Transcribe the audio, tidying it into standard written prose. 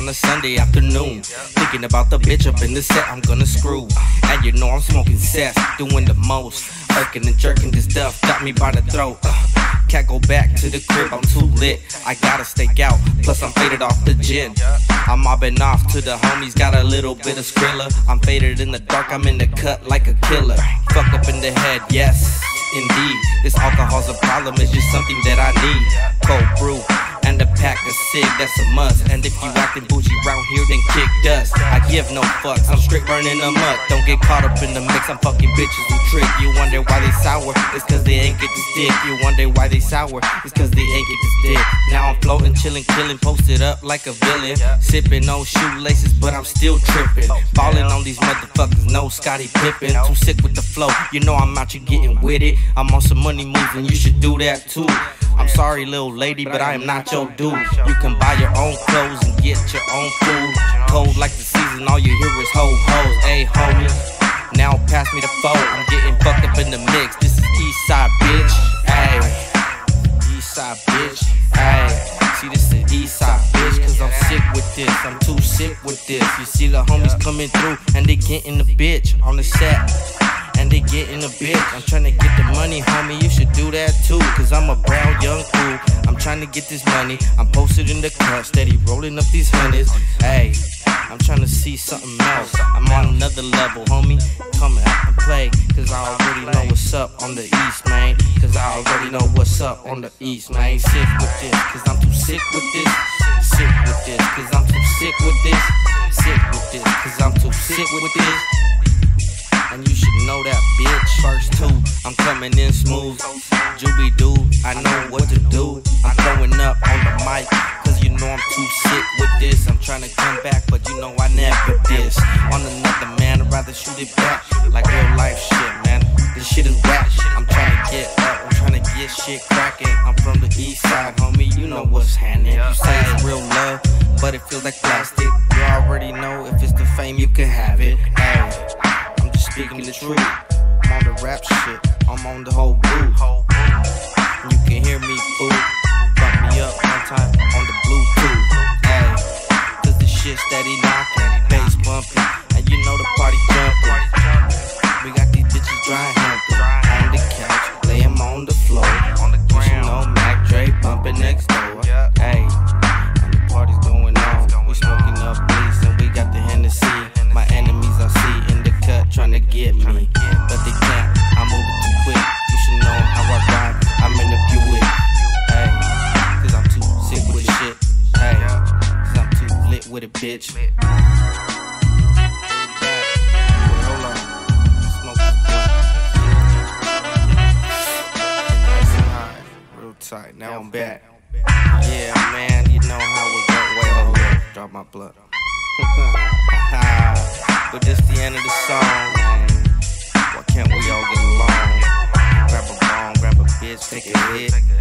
on a Sunday afternoon, thinking about the bitch up in the set I'm gonna screw. And you know I'm smoking cess, doing the most, irking and jerking this stuff, got me by the throat. Can't go back to the crib, I'm too lit. I gotta stake out, plus I'm faded off the gin. I'm mobbing off to the homies, got a little bit of Skrilla. I'm faded in the dark, I'm in the cut like a killer. Fuck up in the head, yes, indeed. This alcohol's a problem, it's just something that I need. Cold brew and a pack of cig, that's a must. And if you acting bougie round here, then kick dust. I give no fucks, I'm straight burning them up. Don't get caught up in the mix, I'm fucking bitches who trick. You wonder why they sour, it's cause they ain't get this dick. You wonder why they sour, it's cause they ain't get this dick. Now I'm floating, chilling, killing, posted up like a villain. Sipping on shoelaces, but I'm still tripping. Falling on these motherfuckers, no Scottie Pippen. Too sick with the flow, you know I'm out here getting with it. I'm on some money moves and you should do that too. I'm sorry little lady, but I am not your dude. You can buy your own clothes and get your own food. Cold like the season, all you hear is ho hoes. Ayy homie, now pass me the phone. I'm getting fucked up in the mix. This is Eastside bitch. Ayy, Eastside bitch. Ayy, see this is Eastside bitch, cause I'm sick with this. I'm too sick with this. You see the homies coming through and they getting the bitch on the set. And they get in a bitch. I'm trying to get the money, homie, you should do that too. Cause I'm a brown young fool, I'm trying to get this money. I'm posted in the cut, steady rolling up these hundreds. Hey, I'm trying to see something else. I'm on another level, homie, come out and play. Cause I already know what's up on the east, man. Cause I already know what's up on the east, man. Sick with this, cause I'm too sick with this. Sick with this, cause I'm too sick with this. Sick with this, cause I'm too sick with this. And you should know that, bitch. First two, I'm coming in smooth. Juby doo, I know what to do. I'm throwing up on the mic, cause you know I'm too sick with this. I'm trying to come back, but you know I never diss. On another man, I'd rather shoot it back. Like real life shit, man. This shit is whack. I'm trying to get up, I'm trying to get shit cracking. I'm from the east side, homie, you know what's happening. You say it's real love, but it feels like plastic. You already know if it's the fame, you can have it. Hey, speaking the truth, I'm on the rap shit, I'm on the whole booth. You can hear me, fool. Bump me up one time on the Bluetooth. Hey, cause the shit steady knocking, bass bumping, and you know the party jumping. We got these bitches dry humping on the couch, lay 'em on the floor. You should know Mac Dre bumping next door. Hey, and the party's going on. We smoking up bleeds and we got the Hennessy. My enemies I see in the cut trying to get me, but they can't. I'm moving too quick. You should know how I ride. I'm in the Buick. Hey, cause I'm too sick with the shit. Hey, cause I'm too lit with it, bitch. Hold on, smoke this blunt. Nice and high, real tight. Now I'm back. Yeah, man, you know how we go. Wait, hold on, drop my blunt. But this the end of the song, man. Why can't we all get along? Grab a bong, grab a bitch, take a hit.